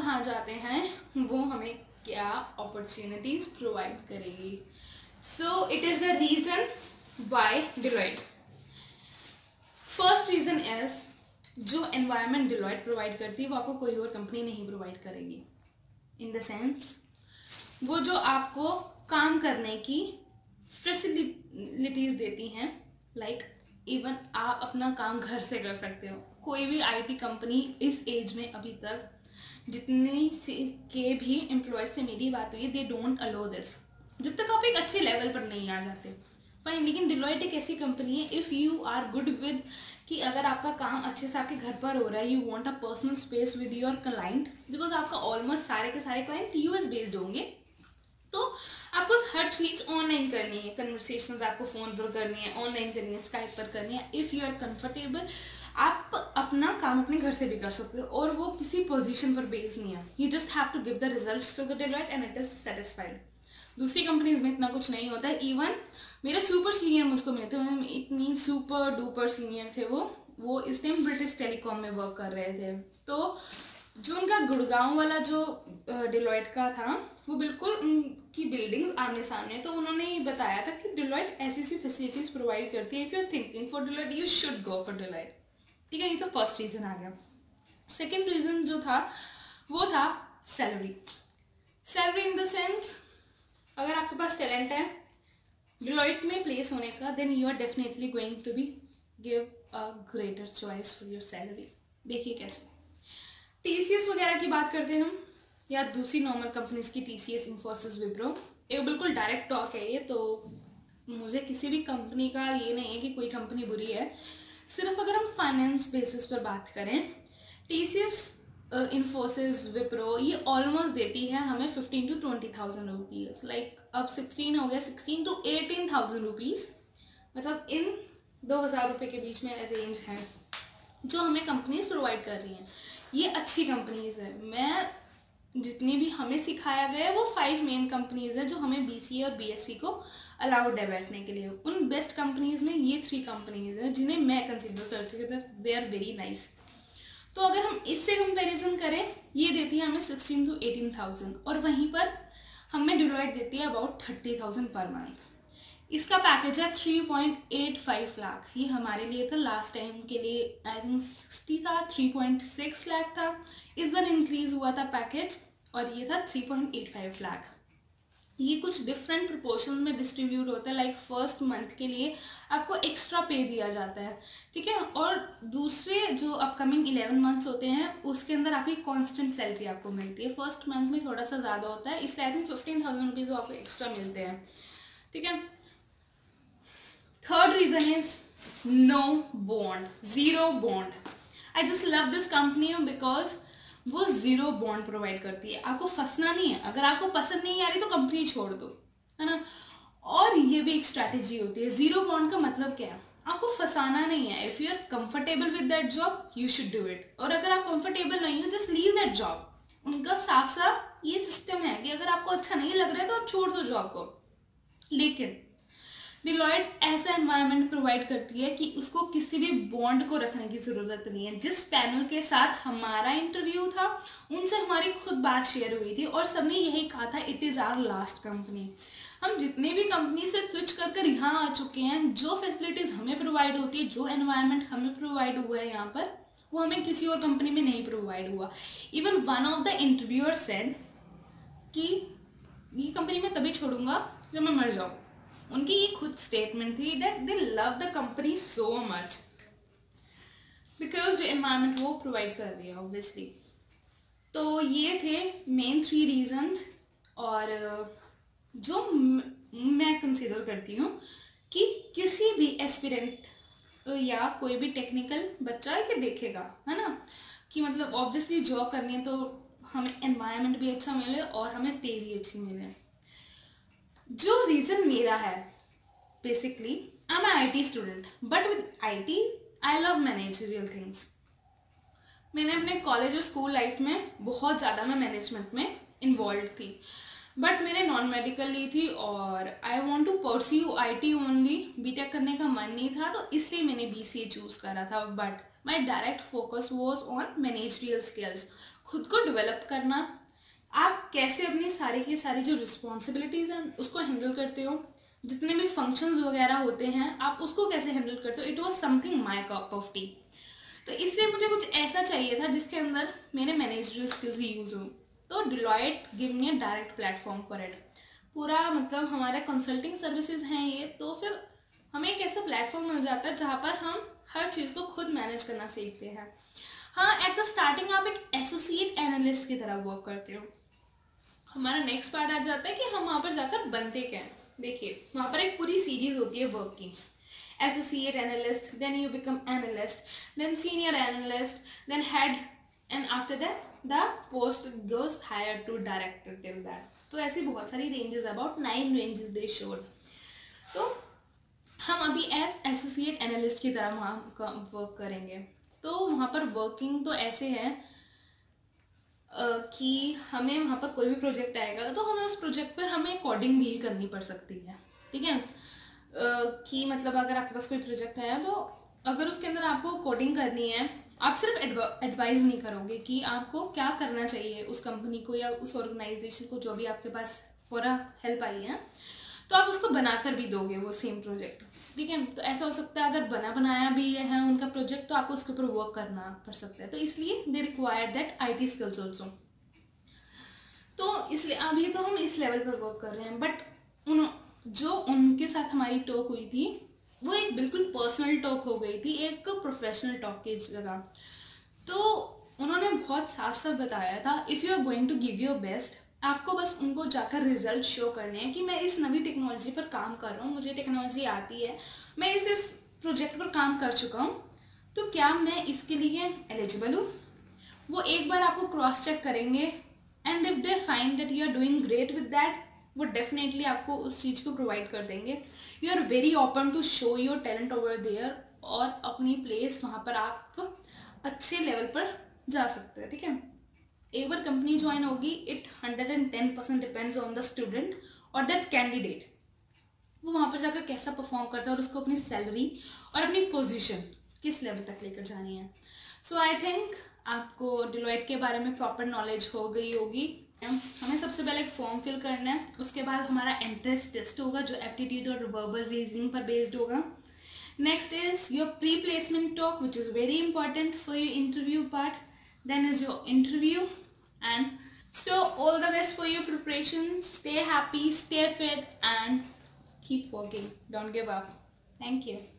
वहाँ जाते हैं वो हमें क्या अपॉर्चुनिटीज प्रोवाइड करेगी. So it is the reason why Deloitte. First reason is जो एनवायरनमेंट डिलॉयट प्रोवाइड करती है वो आपको कोई और कंपनी नहीं प्रोवाइड करेगी. इन द सेंस वो जो आपको काम करने की फैसिलिटीज देती हैं, लाइक इवन आप अपना काम घर से कर सकते हो. कोई भी आईटी कंपनी इस एज में अभी तक जितनी के भी एम्प्लॉयज से मेरी बात हुई, दे डोंट अलो दिस जब तक आप एक अच्छे लेवल पर नहीं आ जाते. फाइन, लेकिन डिलॉयट एक ऐसी कंपनी है, if you are good with कि अगर आपका काम अच्छे से आपके घर पर हो रहा है, you want a personal space with your client, because आपका ऑलमोस्ट सारे के सारे क्लाइंट यूएस बेस्ड होंगे, तो आपको हर चीज़ ऑनलाइन करनी है. कन्वर्सेशंस आपको फ़ोन पर करनी है, ऑनलाइन करनी है, स्काइप पर करनी है. इफ़ यू आर कंफर्टेबल, आप अपना काम अपने घर से भी कर सकते हो और वो किसी पोजीशन पर बेस्ड नहीं है. You just have to give the results to the Deloitte and it is satisfied. दूसरी कंपनीज में इतना कुछ नहीं होता है. इवन मेरे सुपर सीनियर मुझको मिले थे, it mean super duper senior थे वो इस टाइम ब्रिटिश टेलीकॉम में वर्क कर रहे थे. तो जो उनका गुड़गांव वाला जो डिलॉयट का था वो बिल्कुल उनकी बिल्डिंग आमने सामने. तो उन्होंने ये बताया था कि डिलॉयट ऐसी सी फैसिलिटीज प्रोवाइड करती है. If you are thinking for Deloitte you should go for Deloitte. ठीक है, ये तो फर्स्ट रीजन आ गया. सेकेंड रीजन जो था वो था salary. Salary in the sense अगर आपके पास टैलेंट है डिलॉयट में प्लेस होने का, then you are definitely going to be give a greater choice for your salary. देखिए कैसे टीसीएस वगैरह की बात करते हैं हम, या दूसरी नॉर्मल कंपनीज की, टीसीएस, इन्फोसिस, विप्रो, एक बिल्कुल डायरेक्ट टॉक है ये. तो मुझे किसी भी कंपनी का ये नहीं है कि कोई कंपनी बुरी है. सिर्फ अगर हम फाइनेंस बेसिस पर बात करें, टीसीएस, इन्फोसिस, विप्रो ये ऑलमोस्ट देती है हमें 15 to 20,000 रुपीज़. लाइक अब 16 हो गया, 16 to 18,000 रुपीज़, मतलब इन 2,000 रुपये के बीच में रेंज है जो हमें कंपनीज प्रोवाइड कर रही हैं. ये अच्छी कंपनीज है. मैं जितनी भी हमें सिखाया गया है वो 5 मेन कंपनीज है जो हमें बीसीए और बीएससी को अलाउड है बैठने के लिए. उन बेस्ट कंपनीज में ये 3 कंपनीज हैं जिन्हें मैं कंसिडर करती हूँ that they are very nice. तो अगर हम इससे कंपैरिजन करें, ये देती है हमें 16 to 18,000 और वहीं पर हमें डिलॉयट देती है अबाउट 30,000 पर मंथ. इसका पैकेज है 3.85 लाख. ये हमारे लिए था लास्ट टाइम के लिए आई थिंक 60 था, 3.6 लाख था. इस बार इंक्रीज हुआ था पैकेज और ये था 3.85 लाख. ये कुछ डिफरेंट प्रोपोर्शन में डिस्ट्रीब्यूट होता है. लाइक फर्स्ट मंथ के लिए आपको एक्स्ट्रा पे दिया जाता है, ठीक है, और दूसरे जो अपकमिंग 11 मंथ्स होते हैं उसके अंदर आपकी कांस्टेंट सैलरी आपको मिलती है. फर्स्ट मंथ में थोड़ा सा ज़्यादा होता है, इसलिए आई थिंक 15,000 रुपीज़ आपको एक्स्ट्रा मिलते हैं. ठीक है. Third reason is no bond, zero bond. I just love this company because वो जीरो बॉन्ड प्रोवाइड करती है. आपको फंसना नहीं है. अगर आपको पसंद नहीं आ रही तो कंपनी छोड़ दो, है ना. और ये भी एक स्ट्रैटेजी होती है. जीरो बॉन्ड का मतलब क्या है? आपको फंसाना नहीं है. If you are comfortable with that job you should do it, और अगर आप कंफर्टेबल नहीं हो जस्ट लीव दैट जॉब. उनका साफ साफ ये सिस्टम है कि अगर आपको अच्छा नहीं लग रहा है तो आप छोड़ दो जॉब को. लेकिन डिलॉयट ऐसा एनवायरनमेंट प्रोवाइड करती है कि उसको किसी भी बॉन्ड को रखने की जरूरत नहीं है. जिस पैनल के साथ हमारा इंटरव्यू था उनसे हमारी खुद बात शेयर हुई थी और सबने यही कहा था it is our last company. हम जितने भी कंपनी से स्विच कर यहाँ आ चुके हैं, जो फैसिलिटीज हमें प्रोवाइड होती है, जो एनवायरनमेंट हमें प्रोवाइड हुआ है यहाँ पर, वो हमें किसी और कंपनी में नहीं प्रोवाइड हुआ. Even one of the interviewer said कि ये कंपनी में तभी छोड़ूंगा जब मैं मर जाऊँ. उनकी ये खुद स्टेटमेंट थी that they love the company so much because जो एनवायरनमेंट वो प्रोवाइड कर रही है ऑब्वियसली. तो ये थे मेन 3 रीजंस, और जो मैं कंसिडर करती हूँ कि किसी भी एस्पिरेंट या कोई भी टेक्निकल बच्चा है कि देखेगा, है ना, कि मतलब ऑब्वियसली जॉब करनी है तो हमें एनवायरनमेंट भी अच्छा मिले और हमें पे भी अच्छी मिले. जो रीजन मेरा है, basically I am I T student, but with IT I love managerial things. मैंने अपने कॉलेज और स्कूल लाइफ में बहुत ज़्यादा मैं मैनेजमेंट में इन्वॉल्व थी, बट मैंने नॉन मेडिकल ली थी और I want to pursue IT only. BTech करने का मन नहीं था तो इसलिए मैंने BCA चूज करा था. But my direct focus was on managerial skills, खुद को डेवलप करना, आप कैसे अपनी सारी की सारी जो रिस्पॉन्सिबिलिटीज हैं उसको हैंडल करते हो, जितने भी फंक्शंस वगैरह होते हैं आप उसको कैसे हैंडल करते हो। It was something my cup of tea. तो इसलिए मुझे कुछ ऐसा चाहिए था जिसके अंदर मेरे मैनेजरियल स्किल्स यूज हो। तो Deloitte give me a direct platform for it. पूरा मतलब हमारे कंसल्टिंग सर्विसेज हैं ये, तो फिर हमें एक ऐसा प्लेटफॉर्म मिल जाता है जहाँ पर हम हर चीज़ को खुद मैनेज करना सीखते हैं। हाँ, एट द स्टार्टिंग आप एक एसोसिएट एनालिस्ट की तरह वर्क करते हो। हमारा नेक्स्ट पार्ट आ जाता है कि हम वहाँ पर जाकर बनते क्या हैं। देखिए वहाँ पर एक पूरी सीरीज होती है वर्क की, associate analyst, then you become analyst, then senior analyst, then head, and after that the post goes higher to director till that. तो ऐसी बहुत सारी ranges, about 9 ranges they showed. तो हम अभी एज एसोसिएट एनालिस्ट की तरह वहाँ वर्क करेंगे। तो वहाँ पर वर्किंग तो ऐसे है कि हमें वहाँ पर कोई भी प्रोजेक्ट आएगा तो हमें उस प्रोजेक्ट पर हमें कोडिंग भी करनी पड़ सकती है, ठीक है। कि मतलब अगर आपके पास कोई प्रोजेक्ट है तो अगर उसके अंदर आपको कोडिंग करनी है, आप सिर्फ एडवाइज नहीं करोगे कि आपको क्या करना चाहिए उस कंपनी को या उस ऑर्गेनाइजेशन को जो भी आपके पास फॉर हेल्प आई है, तो आप उसको बनाकर भी दोगे वो सेम प्रोजेक्ट, ठीक है। तो ऐसा हो सकता है अगर बना बनाया भी है उनका प्रोजेक्ट तो आपको उसके ऊपर वर्क करना पड़ सकता है। तो इसलिए they require that IT skills also. तो इसलिए अभी तो हम इस लेवल पर वर्क कर रहे हैं, बट जो उनके साथ हमारी टॉक हुई थी वो एक बिल्कुल पर्सनल टॉक हो गई थी, एक प्रोफेशनल टॉक की जगह। तो उन्होंने बहुत साफ साफ बताया था, if you are going to give your best, आपको बस उनको जाकर रिजल्ट शो करने हैं कि मैं इस नवी टेक्नोलॉजी पर काम कर रहा हूँ, मुझे टेक्नोलॉजी आती है, मैं इस प्रोजेक्ट पर काम कर चुका हूँ, तो क्या मैं इसके लिए एलिजिबल हूँ। वो एक बार आपको क्रॉस चेक करेंगे and if they find that you are doing great with that, वो डेफिनेटली आपको उस चीज़ को प्रोवाइड कर देंगे। You are very open to show your talent over there, और अपनी प्लेस वहाँ पर आप अच्छे लेवल पर जा सकते हैं, ठीक है। एक बार कंपनी ज्वाइन होगी, it 110% depends on the student और दैट कैंडिडेट, वो वहाँ पर जाकर कैसा परफॉर्म करता है और उसको अपनी सैलरी और अपनी पोजीशन किस लेवल तक लेकर जानी है। सो आई थिंक आपको डिलॉयट के बारे में प्रॉपर नॉलेज हो गई होगी। हमें सबसे पहले एक फॉर्म फिल करना है, उसके बाद हमारा एंट्रेंस टेस्ट होगा जो एप्टीट्यूड और वर्बल रीजनिंग पर बेस्ड होगा। Next is your pre placement talk which is very important for your interview part, then is your interview, and so all the best for your preparation. Stay happy, stay fit, and keep working. Don't give up. Thank you.